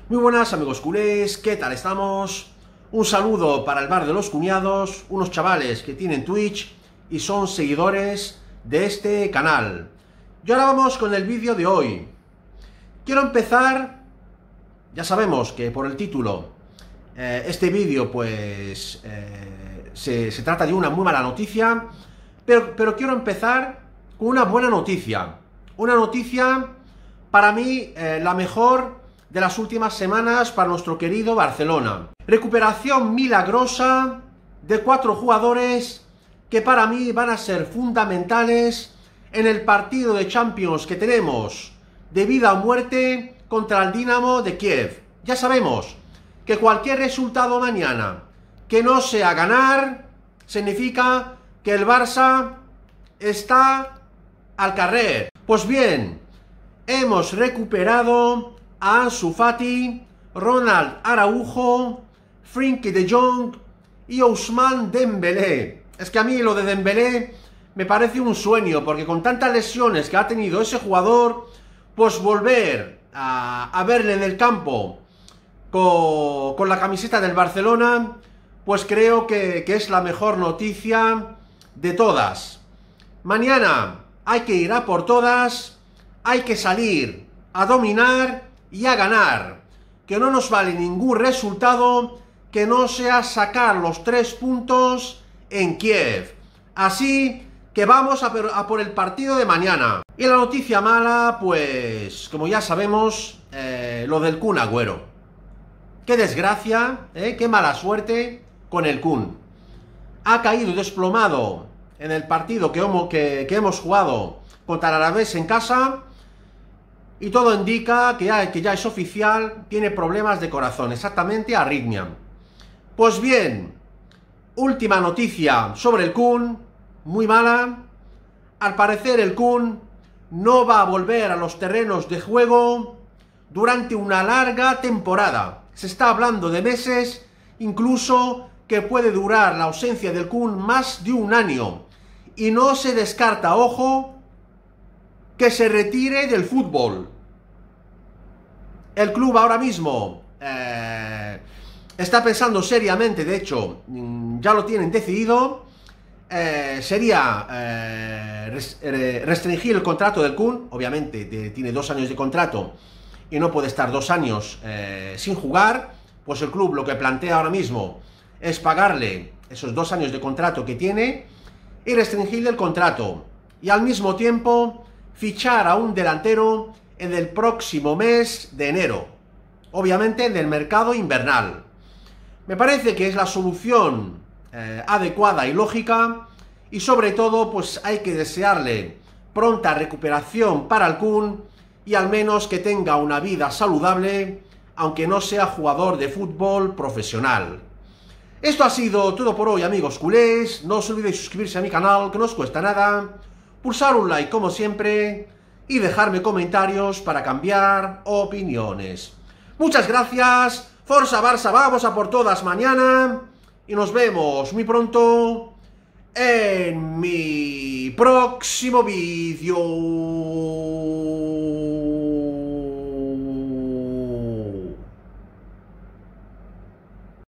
Muy buenas amigos culés, ¿qué tal estamos? Un saludo para el bar de los cuñados, unos chavales que tienen Twitch y son seguidores de este canal. Y ahora vamos con el vídeo de hoy. Quiero empezar, ya sabemos que por el título, este vídeo pues se trata de una muy mala noticia, pero quiero empezar con una buena noticia. Una noticia, para mí, la mejor de las últimas semanas para nuestro querido Barcelona. Recuperación milagrosa de 4 jugadores que para mí van a ser fundamentales en el partido de Champions que tenemos de vida o muerte contra el Dinamo de Kiev. Ya sabemos que cualquier resultado mañana que no sea ganar significa que el Barça está al carrer. Pues bien, hemos recuperado a Ansu Fati, Ronald Araujo, Frenkie de Jong y Ousmane Dembélé. Es que a mí lo de Dembélé me parece un sueño, porque con tantas lesiones que ha tenido ese jugador, pues volver a verle en el campo con la camiseta del Barcelona, pues creo que es la mejor noticia de todas. Mañana hay que ir a por todas, hay que salir a dominar y a ganar, que no nos vale ningún resultado que no sea sacar los 3 puntos en Kiev. Así que vamos a por el partido de mañana. Y la noticia mala, pues, como ya sabemos, lo del Kun Agüero. Qué desgracia, qué mala suerte con el Kun. Ha caído desplomado en el partido que hemos jugado contra el Alavés en casa. Y todo indica que ya es oficial, tiene problemas de corazón, exactamente arritmia. Pues bien, última noticia sobre el Kun, muy mala. Al parecer el Kun no va a volver a los terrenos de juego durante una larga temporada. Se está hablando de meses, incluso que puede durar la ausencia del Kun más de un año. Y no se descarta, ojo, que se retire del fútbol. El club ahora mismo está pensando seriamente, de hecho, ya lo tienen decidido, sería restringir el contrato del Kun. Obviamente tiene 2 años de contrato y no puede estar 2 años sin jugar. Pues el club lo que plantea ahora mismo es pagarle esos 2 años de contrato que tiene y restringirle el contrato. Y al mismo tiempo fichar a un delantero en el próximo mes de enero, obviamente en el mercado invernal. Me parece que es la solución adecuada y lógica, y sobre todo pues hay que desearle pronta recuperación para el Kun y al menos que tenga una vida saludable, aunque no sea jugador de fútbol profesional. Esto ha sido todo por hoy, amigos culés. No os olvidéis suscribirse a mi canal, que no os cuesta nada, pulsar un like como siempre y dejarme comentarios para cambiar opiniones. Muchas gracias, Forza Barça, vamos a por todas mañana y nos vemos muy pronto en mi próximo vídeo.